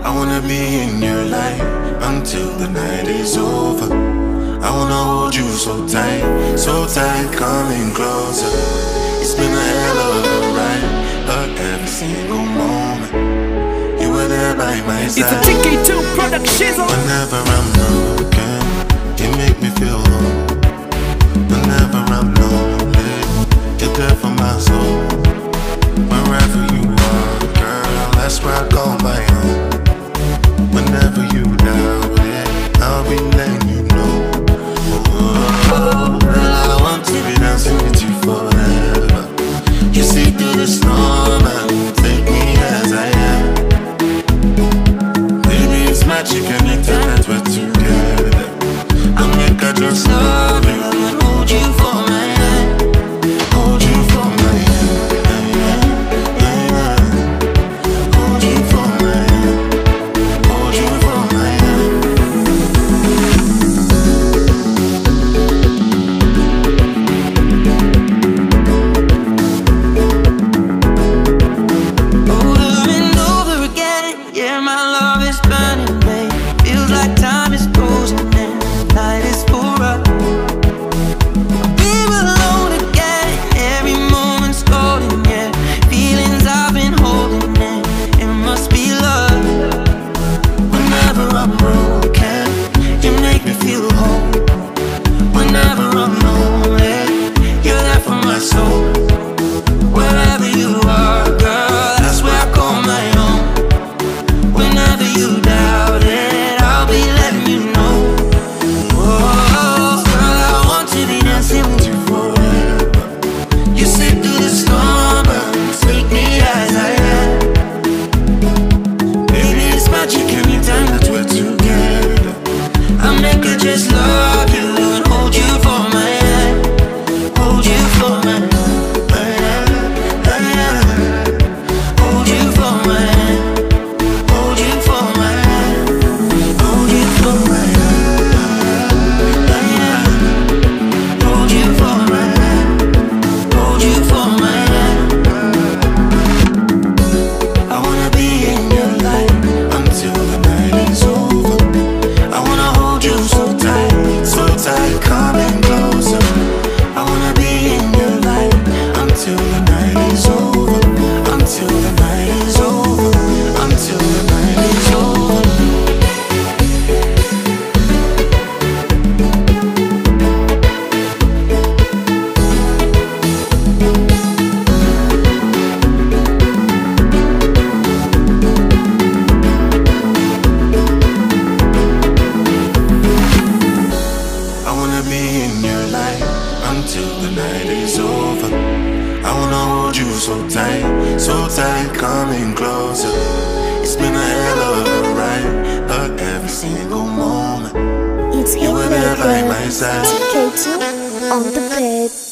I wanna be in your life until the night is over. I wanna hold you so tight, coming closer. It's been a hell of a ride, but every single moment you were there by my side. It's a Tk2 production. Whenever I'm broken, you make me feel home. Whenever I'm lonely, you're there for my soul. Wherever you are, girl, that's where I call my home. Whenever you doubt it, I'll be letting you know. Oh, girl, I want to be dancing with you forever. You see through the storm and take me as I am. Baby, it's magic anytime that we're together. I'll make I just love you and hold you for my hand. Hold you for my hand. Hold you for my hand. Hold you for my hand. Over and over again, yeah, my love is burning, babe. Feels like time is frozen and the night is for us. We were alone again, every moment's golden, yeah. Feelings I've been holding in, it must be love. Whenever I'm broken, you make me feel whole. Whenever I'm lonely, you're there for my soul. Wherever you are, girl, that's where I call my own. Whenever you doubt it, I'll be letting you know. Oh, girl, I want to be dancing with you forever. You sit through the storm and take me as I am. Baby, it's magic anytime that we're together. I'll make her just love you and hold you for my hand. Hold you for my hand. Hold you for my hand. Hold you for my hand. Hold you for my hand. Hold you for my hand. Hold you for my hand. I wanna be in your life until the night is over. I wanna hold you so tight, coming closer. I wanna be in your life until the night is over. Until the night is over. Until the night is over. I wanna be in your life until the night is over. I wanna hold you so tight, coming closer. It's been a hell of a ride, but every single moment It's you were there by my Hitmaker side. Tk2 on the bed.